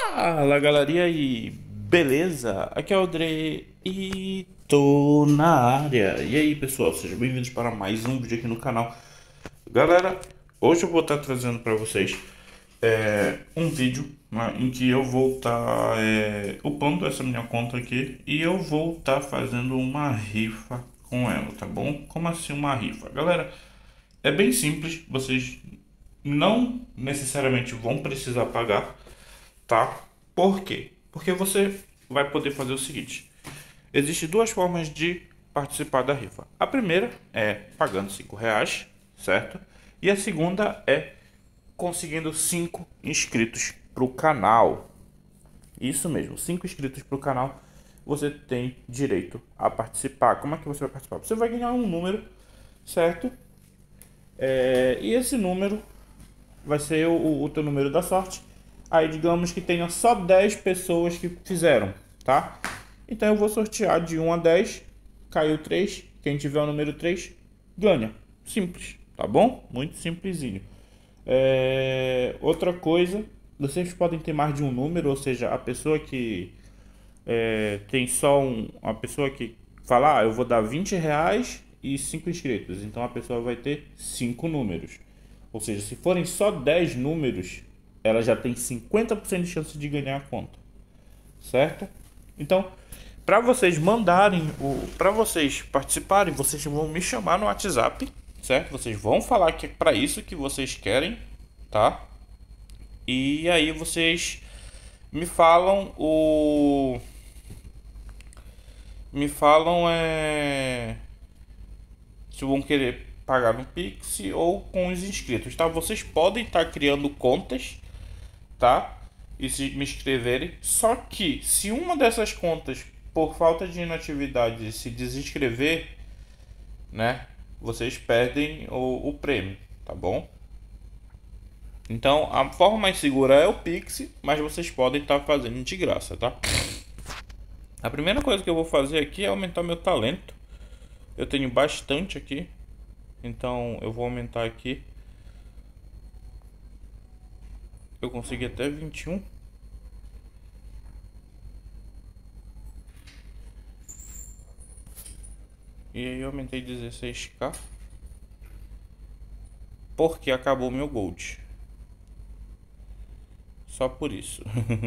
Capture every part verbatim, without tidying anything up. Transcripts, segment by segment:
Fala galerinha aí, beleza? Aqui é o Dre e tô na área. E aí pessoal, sejam bem-vindos para mais um vídeo aqui no canal. Galera, hoje eu vou estar trazendo para vocês é, um vídeo, né, em que eu vou estar é, upando essa minha conta aqui e eu vou estar fazendo uma rifa com ela, tá bom? Como assim uma rifa? Galera, é bem simples, vocês não necessariamente vão precisar pagar, tá? Por quê? Porque você vai poder fazer o seguinte: existem duas formas de participar da rifa. A primeira é pagando cinco reais, certo? E a segunda é conseguindo cinco inscritos para o canal. Isso mesmo, cinco inscritos para o canal, você tem direito a participar. Como é que você vai participar? Você vai ganhar um número, certo? É, e esse número vai ser o, o teu número da sorte. Aí digamos que tenha só dez pessoas que fizeram, tá? Então eu vou sortear de um a dez. Caiu três. Quem tiver o número três ganha. Simples, tá bom? Muito simplesinho. É... Outra coisa, vocês podem ter mais de um número, ou seja, a pessoa que é, tem só um, a pessoa que fala, ah, eu vou dar vinte reais e cinco inscritos. Então a pessoa vai ter cinco números. Ou seja, se forem só dez números, ela já tem cinquenta por cento de chance de ganhar a conta. Certo? Então, para vocês mandarem, o para vocês participarem, vocês vão me chamar no WhatsApp, certo? Vocês vão falar que é para isso que vocês querem, tá? E aí vocês me falam o me falam é se vão querer pagar no Pix ou com os inscritos, tá? Vocês podem estar criando contas, tá? E se me inscreverem. Só que se uma dessas contas, por falta de inatividade, se desinscrever, né? Vocês perdem o, o prêmio, tá bom? Então a forma mais segura é o Pix, mas vocês podem estar fazendo de graça, tá? A primeira coisa que eu vou fazer aqui é aumentar meu talento. Eu tenho bastante aqui, então eu vou aumentar aqui. Eu consegui até vinte e um. E aí eu aumentei dezesseis k. Porque acabou meu gold. Só por isso.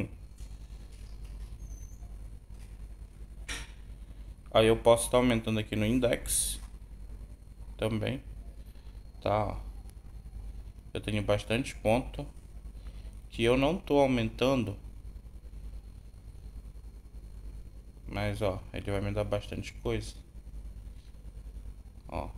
Aí eu posso estar aumentando aqui no index também, tá? Eu tenho bastante ponto que eu não tô aumentando, mas ó, ele vai me dar bastante coisa. Ó,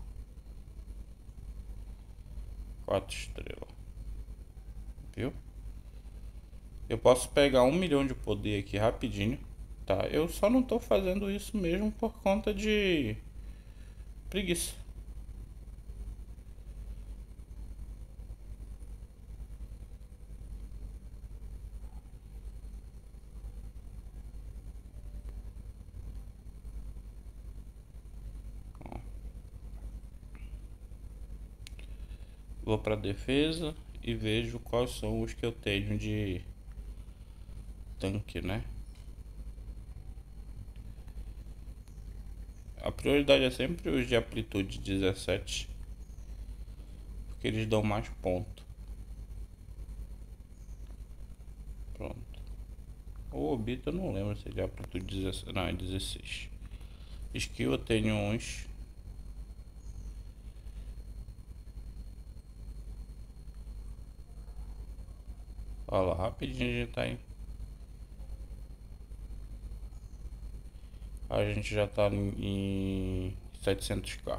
quatro estrelas, viu? Eu posso pegar um milhão de poder aqui rapidinho, tá? Eu só não tô fazendo isso mesmo por conta de preguiça. Vou para defesa e vejo quais são os que eu tenho de tanque, né? A prioridade é sempre os de amplitude dezessete, porque eles dão mais ponto. Pronto. O Obito eu não lembro se é de amplitude dezessete, não, é dezesseis. Skill eu tenho uns. Olha lá, rapidinho a gente tá aí. A gente já tá em setecentos k.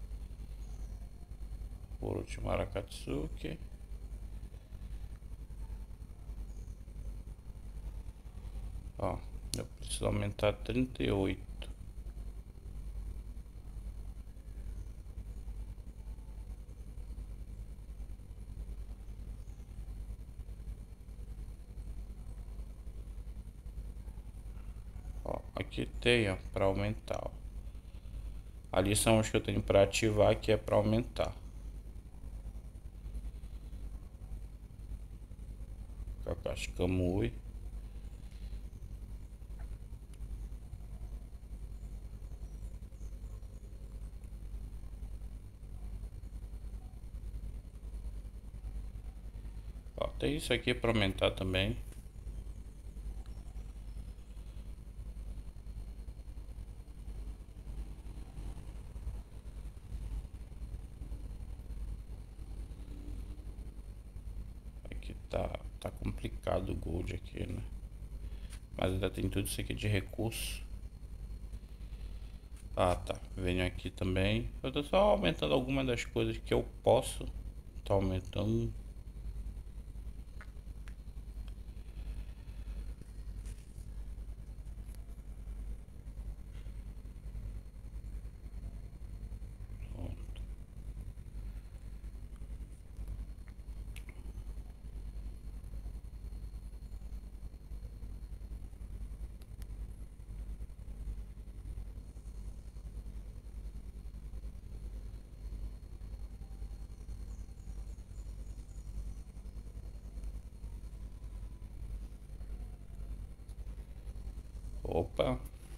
Por último, Arakatsuki. Ó, eu preciso aumentar trinta e oito. Ó, aqui tem, ó, para aumentar, ó. Ali são os que eu tenho para ativar, que é para aumentar. Kakashi Kamui. tem isso aqui para aumentar também. Aqui tá, tá complicado o gold aqui, né? Mas ainda tem tudo isso aqui de recurso. Ah, tá. Venho aqui também. Eu tô só aumentando algumas das coisas que eu posso. Tá aumentando. Pronto. Opa.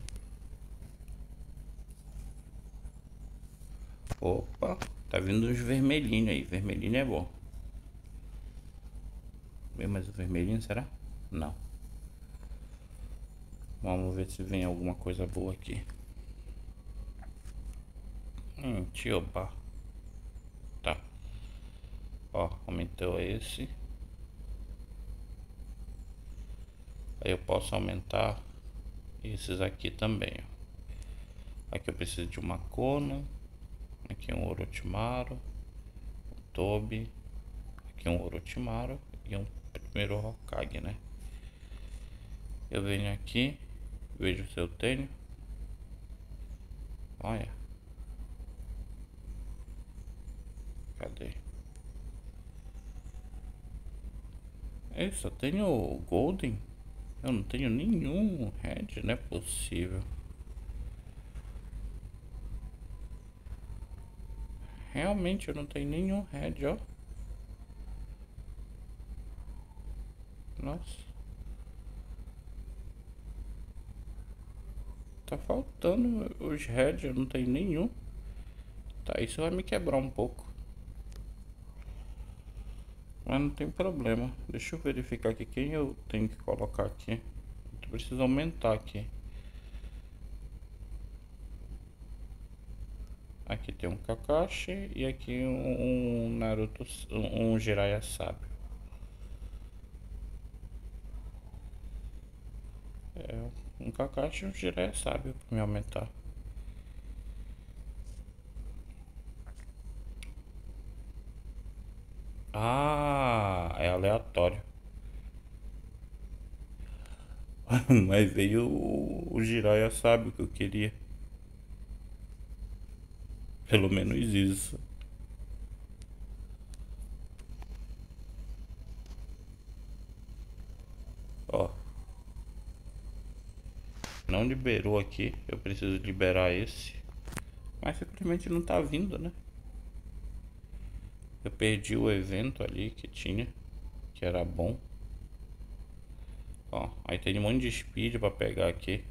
Opa. Tá vindo uns vermelhinhos aí. Vermelhinho é bom. Vem mais o vermelhinho, será? Não. Vamos ver se vem alguma coisa boa aqui. Hum, tioba. Tá. Ó, aumentou esse. Aí eu posso aumentar esses aqui também, ó. Aqui eu preciso de uma Kono. Aqui um Orochimaru. Um Tobi. Aqui um Orochimaru. E um primeiro Hokage, né? Eu venho aqui. Vejo se eu tenho. Olha. Cadê? Eu só tenho o Golden. Eu não tenho nenhum Red, não é possível. Realmente eu não tenho nenhum Red, ó. Nossa. Tá faltando os Red, eu não tenho nenhum. Tá, isso vai me quebrar um pouco. Mas não tem problema. Deixa eu verificar aqui quem eu tenho que colocar aqui. Eu preciso aumentar aqui. Aqui tem um Kakashi e aqui um, um Naruto, um, um Jiraiya sábio. É, um Kakashi e um Jiraiya sábio pra me aumentar. Ah, é aleatório. Mas veio o, o Jiraiya sábio que eu queria. Pelo menos isso. Ó. Não liberou aqui. Eu preciso liberar esse. Mas simplesmente não tá vindo, né? Eu perdi o evento ali que tinha. Que era bom. Ó. Aí tem um monte de speed pra pegar aqui.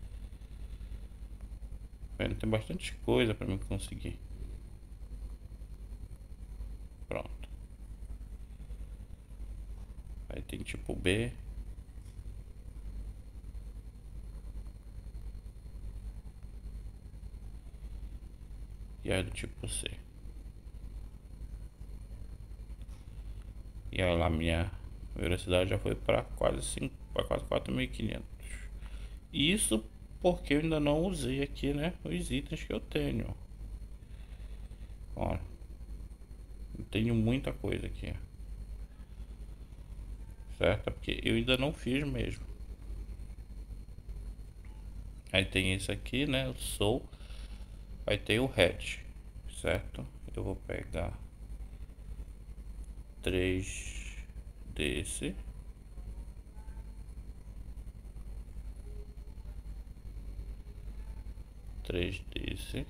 Tem bastante coisa pra mim conseguir. Pronto. Aí tem tipo B. E aí do tipo C. E aí lá minha velocidade já foi para quase cinco, para quase quatro mil e quinhentos. Isso porque eu ainda não usei aqui, né, os itens que eu tenho. Ó, eu tenho muita coisa aqui. Certo? Porque eu ainda não fiz mesmo. Aí tem esse aqui, né, o Soul. Aí tem o Red, certo? Eu vou pegar três desse. Três desse.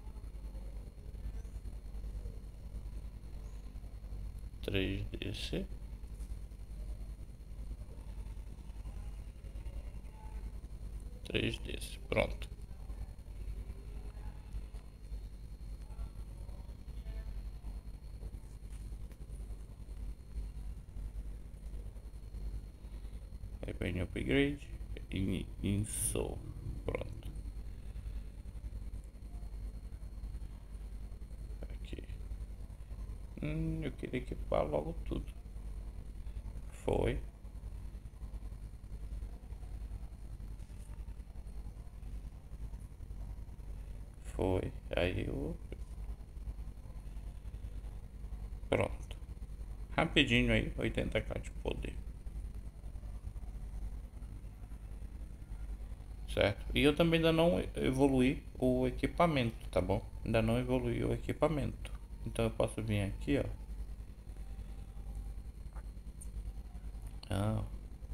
Três desse. Três desse. Pronto. Campaign Upgrade e Insol. Pronto. Aqui. Hum, eu queria equipar logo tudo. Foi. Foi. Aí eu. Pronto. Rapidinho aí, oitenta k de poder. Certo? E eu também ainda não evoluí o equipamento, tá bom? Ainda não evolui o equipamento. Então eu posso vir aqui, ó. Ah.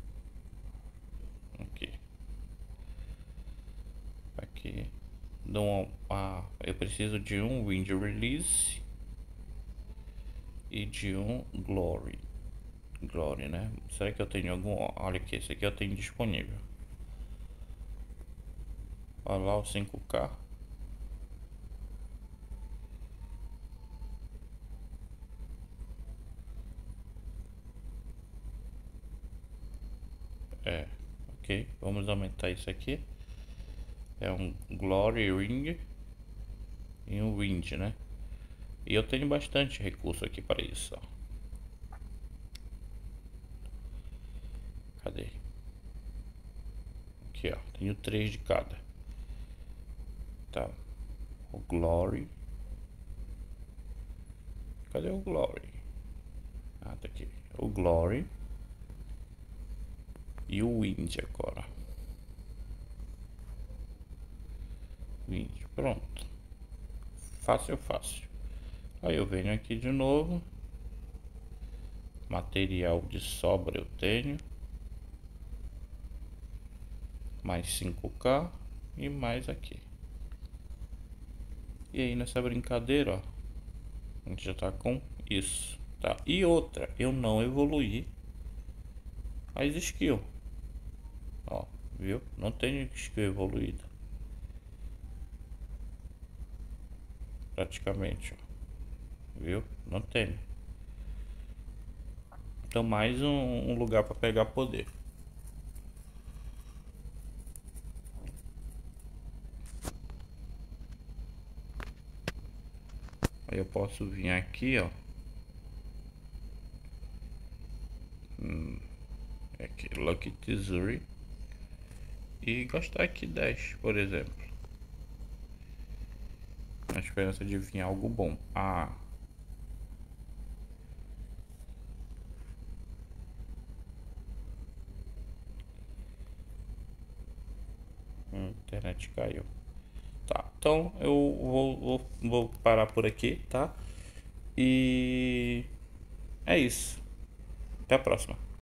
Aqui. Aqui. Dou um, ah, eu preciso de um Wind Release e de um Glory. Glory, né? Será que eu tenho algum? Olha aqui, esse aqui eu tenho disponível. Olha lá o cinco K. É, ok. Vamos aumentar isso aqui. É um Glory Ring e um Wind, né? E eu tenho bastante recurso aqui para isso, ó. Cadê? Aqui, ó. Tenho três de cada. Tá. O Glory. Cadê o Glory? Ah, tá aqui. O Glory. E o Wind agora. Wind. Pronto. Fácil, fácil. Aí eu venho aqui de novo. Material de sobra eu tenho. Mais cinco K. E mais aqui. E aí nessa brincadeira, ó. A gente já tá com isso. Tá. E outra. Eu não evoluí as skills. Ó. Viu? Não tenho skill evoluída. Praticamente, ó. Viu? Não tenho. Então mais um, um lugar para pegar poder. Aí eu posso vir aqui, ó. Hum, aqui, Lucky Tesory. E gastar aqui dez, por exemplo. Na esperança de vir algo bom. Ah. A internet caiu. Tá, então eu vou, vou, vou parar por aqui, tá? E é isso. Até a próxima.